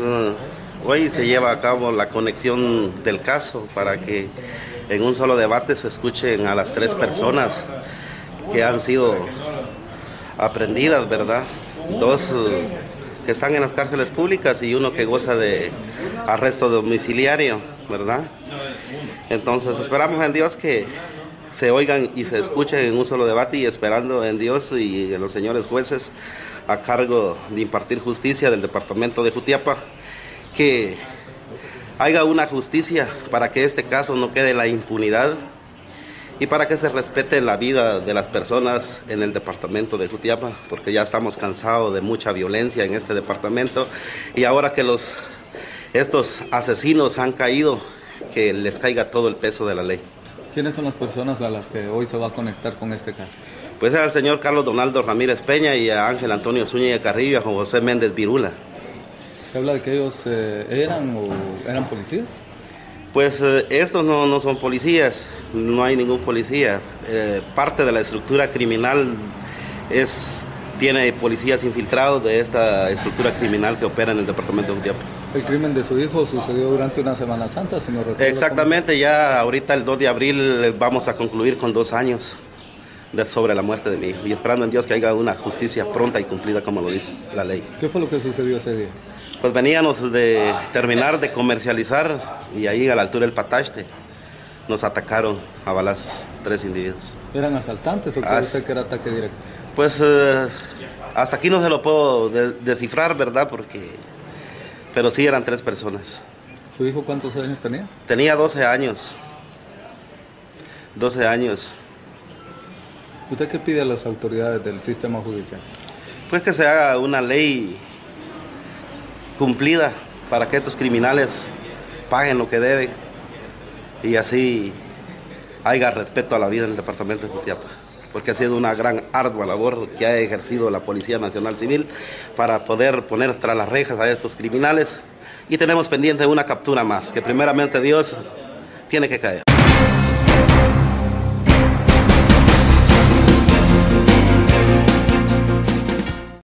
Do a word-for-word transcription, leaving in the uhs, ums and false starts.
uh, hoy se lleva a cabo la conexión del caso para que en un solo debate se escuchen a las tres personas que han sido aprehendidas, ¿verdad? Dos uh, que están en las cárceles públicas y uno que goza de arresto domiciliario, ¿verdad? Entonces esperamos en Dios que se oigan y se escuchen en un solo debate, y esperando en Dios y en los señores jueces a cargo de impartir justicia del departamento de Jutiapa, que haya una justicia para que este caso no quede en la impunidad y para que se respete la vida de las personas en el departamento de Jutiapa, porque ya estamos cansados de mucha violencia en este departamento, y ahora que los, estos asesinos han caído, que les caiga todo el peso de la ley. ¿Quiénes son las personas a las que hoy se va a conectar con este caso? Pues al señor Carlos Donaldo Ramírez Peña y a Ángel Antonio Zúñiga Carrillo y a Juan José Méndez Virula. ¿Se habla de que ellos eh, eran o eran policías? Pues eh, estos no, no son policías, no hay ningún policía. Eh, parte de la estructura criminal es, tiene policías infiltrados de esta estructura criminal que opera en el departamento de Jutiapa. El crimen de su hijo sucedió durante una Semana Santa, señor rector. Exactamente, ya ahorita el dos de abril vamos a concluir con dos años de, sobre la muerte de mi hijo, y esperando en Dios que haya una justicia pronta y cumplida como lo dice la ley. ¿Qué fue lo que sucedió ese día? Pues veníamos de terminar de comercializar y ahí a la altura del Patachte nos atacaron a balazos, tres individuos. ¿Eran asaltantes o cree usted que era ataque directo? Pues eh, hasta aquí no se lo puedo de descifrar, ¿verdad? Porque, pero sí eran tres personas. ¿Su hijo cuántos años tenía? Tenía doce años. doce años. ¿Usted qué pide a las autoridades del sistema judicial? Pues que se haga una ley cumplida para que estos criminales paguen lo que deben y así haya respeto a la vida en el departamento de Jutiapa, porque ha sido una gran ardua labor que ha ejercido la Policía Nacional Civil para poder poner tras las rejas a estos criminales, y tenemos pendiente una captura más, que primeramente Dios tiene que caer.